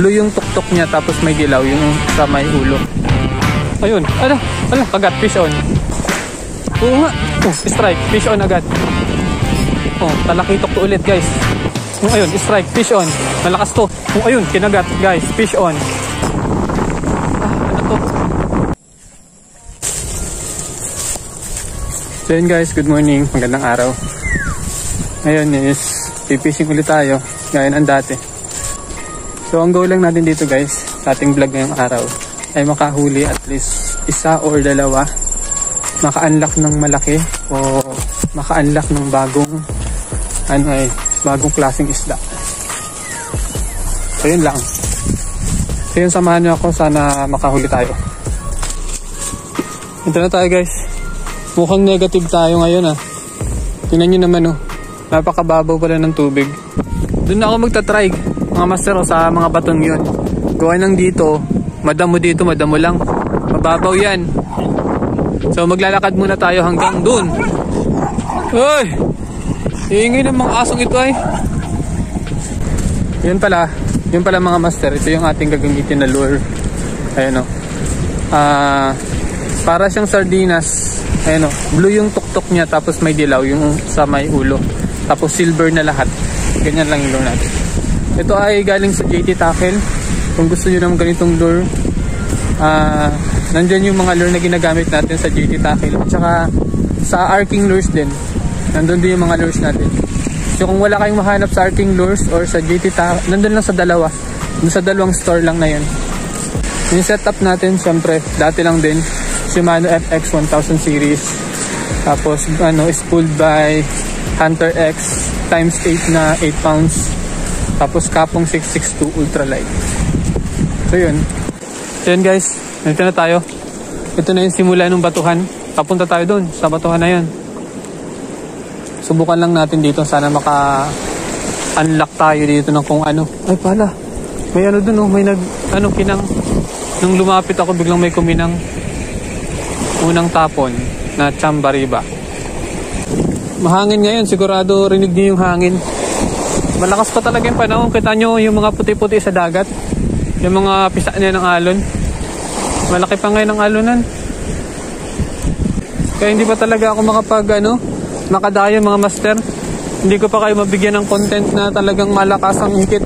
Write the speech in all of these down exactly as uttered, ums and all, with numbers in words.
blue yung tuktok niya, tapos may dilaw yung sa may ulo. Ayun, ala, ala, kagat, fish on. Oo nga, oh, strike, fish on agad. Oh, talakitok to ulit guys. Oh, ayun, strike, fish on. Malakas to. Oh, ayun, kinagat guys, fish on. Ah, ano to? So yun guys, good morning, magandang araw. Ngayon is pipishing ulit tayo, gaya ng dati. So ang goal lang natin dito guys, sa ating vlog ngayong araw, ay makahuli at least isa or dalawa, maka-unlock ng malaki o maka-unlock ng bagong ano ay bagong klaseng isda. So yun lang. So yun, samahan nyo ako, sana makahuli tayo. Ito na tayo guys. Mukhang negative tayo ngayon ah. Tingnan nyo naman oh, napakababaw pala ng tubig. Doon ako magta-try mga master oh, sa mga batong yun. Gawa nang dito, madamo dito, madamo lang. Mababaw yan. So maglalakad muna tayo hanggang doon. Uy! Iingay ng mga asong ito ay. Yun pala, yun pala mga master, ito yung ating gagamitin na lure. Ayan o. Ah, para siyang sardinas. Ayan o, blue yung tuktok niya, tapos may dilaw yung sa may ulo. Tapos silver na lahat. Ganyan lang yung lure natin. Ito ay galing sa J T Tackle. Kung gusto nyo ng ganitong lure, ah, nandyan yung mga lure na ginagamit natin sa J T Tackle. At saka sa Arking Lures din. Nandun din yung mga lures natin. So kung wala kayong mahanap sa Arking Lures or sa J T Tackle, nandun lang sa dalawa. Nandun sa dalawang store lang na yun. Yung setup natin, syempre, dati lang din. Shimano F X one thousand series. Tapos, ano, is pulled by Hunter X times eight na eight pounds. Tapos, Kapong six sixty-two ultralight. So yun. So yun guys, nandito na tayo. Ito na yung simula ng batuhan. Papunta tayo dun, sa batuhan na yun. Subukan lang natin dito, sana maka-unlock tayo dito ng kung ano. Ay pala, may ano dun oh, may nag, ano, kinang. Nung lumapit ako, biglang may kuminang unang tapon na Chambariba. Mahangin ngayon, sigurado rinig niyo yung hangin. Malakas pa talaga yung panahon. Kita nyo yung mga puti-puti sa dagat, yung mga pisa niya ng alon. Malaki pa ngayon ang alonan. Kaya hindi pa talaga ako makapag ano, makadayo mga master. Hindi ko pa kayo mabigyan ng content na talagang malakas ang hikit.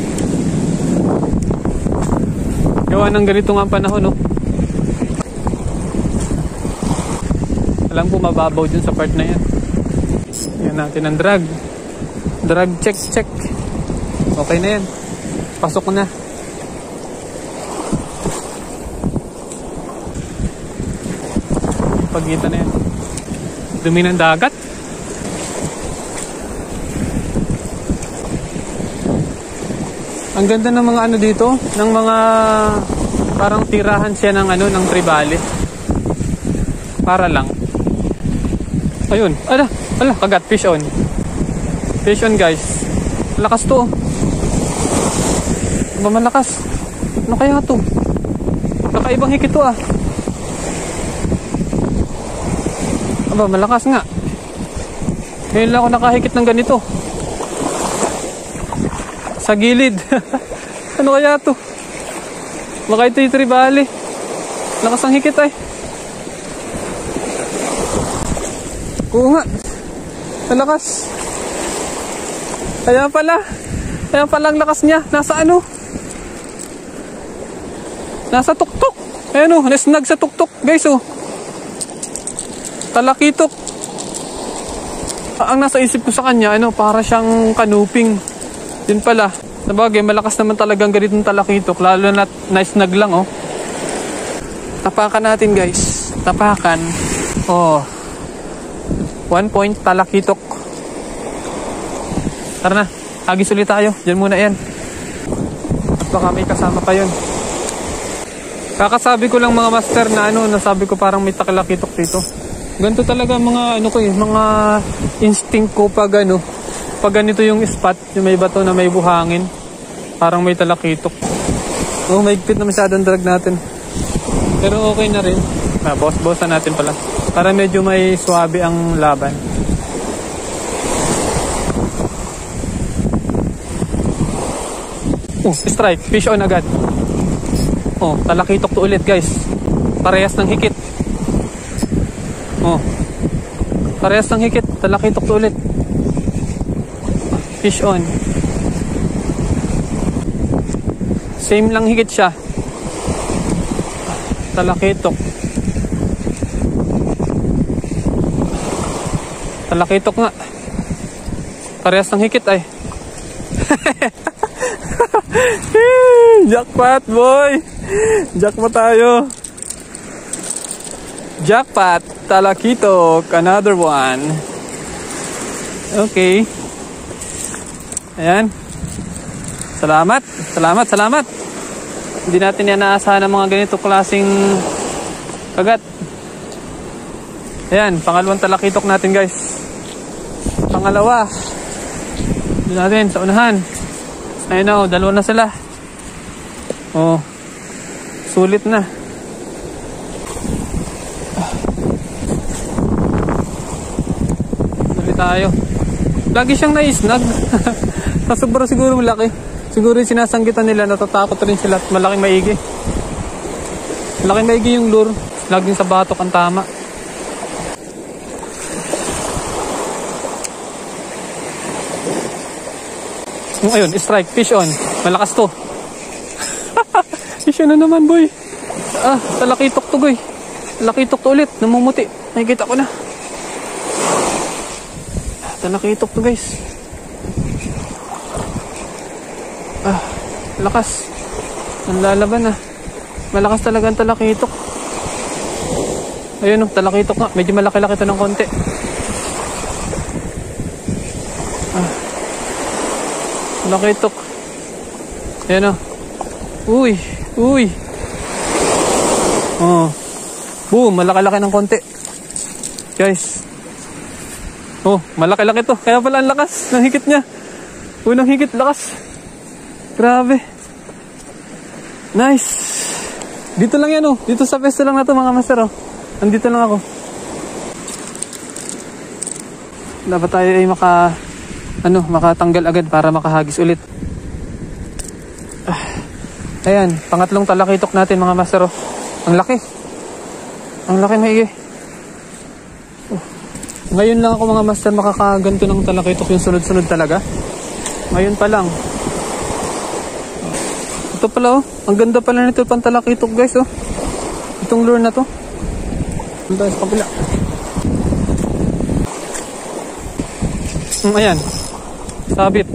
Gawa ng ganito nga ang panahon no. Alam ko mababaw dun sa part na yan. Yan natin ang drag. Drag check check. Okay na yan. Pasok na. Pagitan na yan. Dumi ng dagat. Ang ganda ng mga ano dito, ng mga parang tirahan siya ng ano, ng tribali. Para lang. Ayun, ala, ala, kagat, fish on. Fish on guys. Lakas to. Ba malakas? Ano kaya to? Kakaibang hikit to ah. Aba, malakas nga. Ngayon lang ako nakahikit ng ganito. Sa gilid. Ano kaya to? Baka ito yung tribali. Lakas ang hikit ay. Oo nga. Malakas. Kaya pala. Kaya pala ang lakas niya. Nasa ano? Nasa tuktok. Ayan o. Nasnag sa tuktok. Guys o. Talakitok. Ang nasa isip ko sa kanya, ano, para siyang kanuping. Yun pala. Sabagay, malakas naman talagang ganitong talakitok. Lalo na na-snag lang oh. Tapakan natin guys. Tapakan. Oh. One point talakitok. Tara na. Agis ulit tayo. Diyan muna yan. At baka may kasama pa yun. Kakasabi ko lang mga master na ano, nasabi ko parang may talakitok dito. Ganito talaga mga ano ko eh, mga instinct ko pag ano, pag ganito yung spot, yung may bato na may buhangin, parang may talakitok. Oh, maigpit na masyadong drag natin. Pero okay na rin. Ah, boss-bossan natin pala. Para medyo may swabe ang laban. Oh, strike. Fish on agad. Oh, talakitok to ulit guys. Parehas ng hikit. Oh. Parehas ng hikit. Talakitok to ulit. Fish on. Same lang hikit siya. Talakitok. Talakitok nga. Parehas ng hikit ay. Jackpot boy. Jackpot tayo. Jackpot. Talakitok. Another one. Okay. Ayan. Salamat. Salamat. Salamat. Hindi natin yan naasahan ng mga ganito klaseng kagat. Ayan. Pangalawang talakitok natin guys. Pangalawa. Doon natin sa unahan. Ayun na o. Dalawa na sila. Oh. Sulit na. Sulit tayo. Lagi siyang naisnag. Sobra siguro malaki. Siguro yung sinasanggitan nila, natatakot rin sila at malaking maigi. Malaking maigi yung lure. Laging sa batok ang tama. Oh, ayun, strike, fish on. Malakas to. Fish on na naman boy. Ah, talakitok to boy. Talakitok to ulit, namumuti. Nakikita ko na. Talakitok to guys. Ah, lakas. Ang lalaban ah. Malakas talaga ang talakitok. Ayun oh, talakitok nga. Medyo malaki-laki ito ng konti. Ah. Talakitok. Ayan oh. Uy, uy. Oh. Boom, malaki-laki ng konti. Guys. Oh, malaki-laki to. Kaya pala ang lakas ng hikit niya. Unang hikit, lakas. Grabe. Nice. Dito lang yan oh. Dito sa pwesto lang na to mga master oh. Andito lang ako. Dapat tayo ay maka ano, makatanggal agad para makahagis ulit. Ah. Ayan, pangatlong talakitok natin mga master oh. Ang laki. Ang laki maigi. Oh. Ngayon lang ako mga master makakaganto ng talakitok yung sunod-sunod talaga. Ngayon pa lang. Ito pala oh, ang ganda pala nito pang talakitok guys oh. Itong lure na to. Punta sa kabila. Hmm, ayan. Sabit.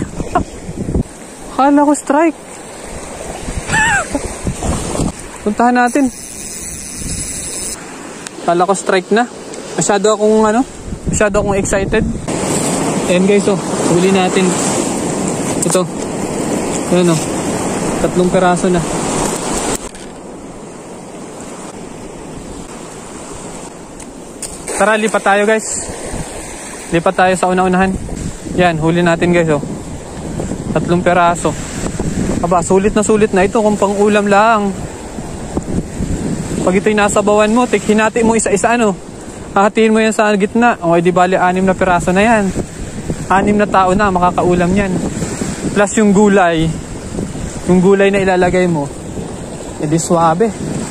Kala ko strike. Puntahan natin. Kala ko strike na. Masyado akong ano, masyado akong excited. Ayan guys oh, huli natin. Ito. Ayan oh. Tatlong peraso na. Tara, lipat tayo guys. Lipat tayo sa una-unahan. Yan, huli natin guys oh. Tatlong peraso. Aba, sulit na sulit na ito kung pang ulam lang. Pag ito'y nasa bawan mo, tik hinati mo isa-isa ano. Hahatiin mo yan sa gitna. O, di bali, anim na peraso na yan. Anim na tao na makakaulam yan. Plus yung gulay. Yung gulay na ilalagay mo, edi swabe.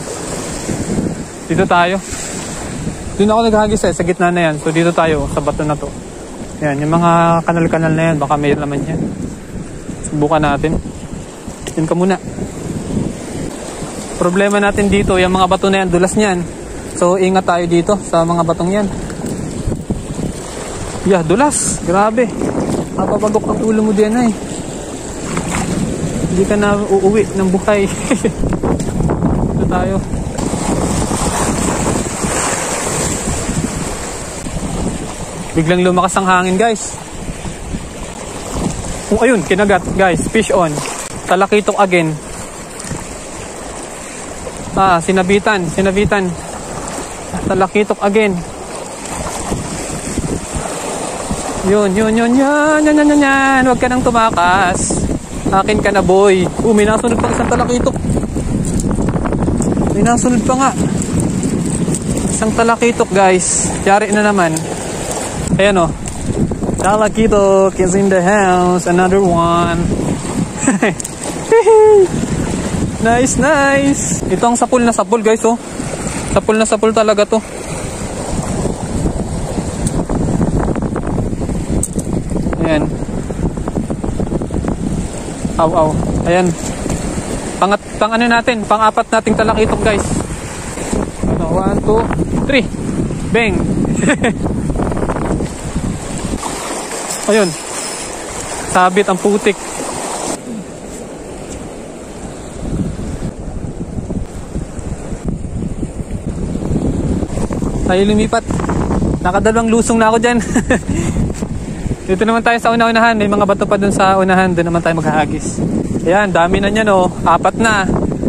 Dito tayo. Doon ako naghagis eh, sa gitna na yan. So dito tayo, sa bato na to. Yan, yung mga kanal-kanal na yan, baka may laman yan. Subukan natin. Yun ka muna. Problema natin dito, yung mga bato na yan, dulas niyan. So ingat tayo dito sa mga batong yan. Yeah, dulas. Grabe. Mapapagok ang ulo mo din eh. Hindi ka na uuwi ng buhay. Ito tayo. Biglang lumakas ang hangin guys. Oh, ayun, kinagat guys. Fish on. Talakitok again. Ah, sinabitan. Sinabitan. Talakitok again. Yun, yun, yun, yun. Yan, yan, yan, yan. Huwag ka nang tumakas. Akin ka na boy. Oh, may nasunod pang isang talakitok. May nasunod pa nga. Isang talakitok guys. Yari na naman. Ayan o. Talakitok is in the house. Another one. Wee! Nice, nice. Ito ang sapul na sapul guys, oh. Sapul na sapul talaga to. Ayan. Aw, aw. Ayan. Pangat, pang ano natin, pang-apat nating talakitok guys. Ano, one, two, three. Bang! Ayun. Sabit ang putik. Tayo lumipat. Nakadalawang lusong na ako dyan. Dito naman tayo sa una-unahan. May mga bato pa dun sa unahan. Doon naman tayo maghahagis. Ayan, dami na niyan oh. Apat na.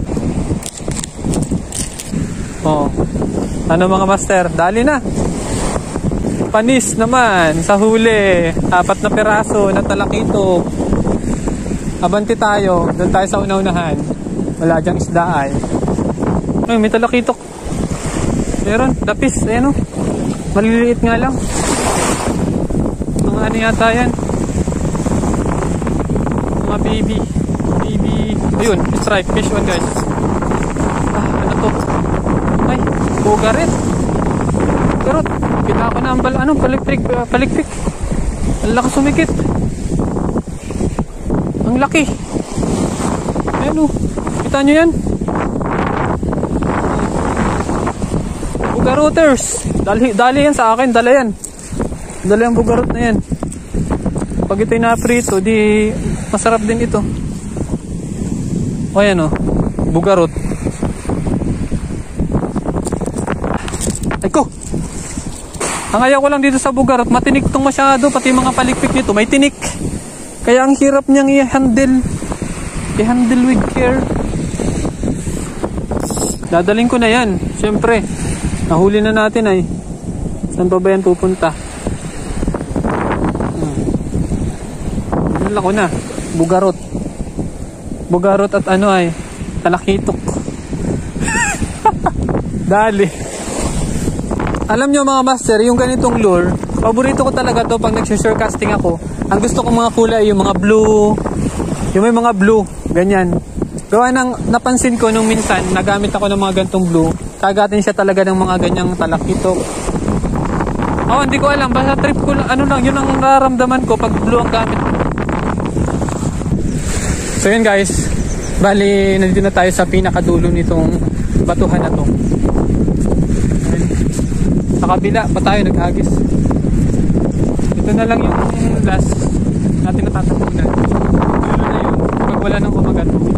Oh. Ano mga master? Dali na. Panis naman sa huli. Apat na peraso na talakitok. Abanti tayo. Doon tayo sa una-unahan. Wala dyang isda ay. Ay, may talakitok. Meron, lapis, ayan o. Maliliit nga lang. Mga ano yata yan. Mga baby. Baby. Ayun, strike, fish on guys. Ah, ano to? Ay, bugarit. Karot, kita ko na ang bal, ano, palikpik, uh, palikpik. Ang lakas sumikit. Ang laki. Ayan o, kita nyo yan? Bugaroters. Dali, dali yan sa akin. Dala yan. Dala yung bugarot na yan. Pag ito'y na-prito, di masarap din ito. O yan o. Bugarot. Ay ko! Ang ayaw ko lang dito sa bugarot, matinik itong masyado. Pati mga palikpik nito, may tinik. Kaya ang hirap niyang i-handle. I-handle with care. Dadaling ko na yan. Siyempre. Nahuli na natin ay. Saan pa ba yan pupunta? Hmm. Ano ko na? Bugarot. Bugarot at ano ay talakitok. Dali. Alam nyo mga master, yung ganitong lure, paborito ko talaga to pag nag-shore casting ako. Ang gusto kong mga kulay, yung mga blue, yung may mga blue, ganyan. Gawa ng napansin ko nung minsan, nagamit ako ng mga gantong blue. Kagatin siya talaga ng mga ganyang talakitok. Oh, hindi ko alam. Basta trip ko lang. Ano lang, yun ang nararamdaman ko pag blue ang gamit. So yun guys. Bali, nandito na tayo sa pinakadulo nitong batuhan na to. Sa kabila pa tayo naghagis. Ito na lang yung last natin natatapunan. Dulo na yun. Pag wala nang kumagat.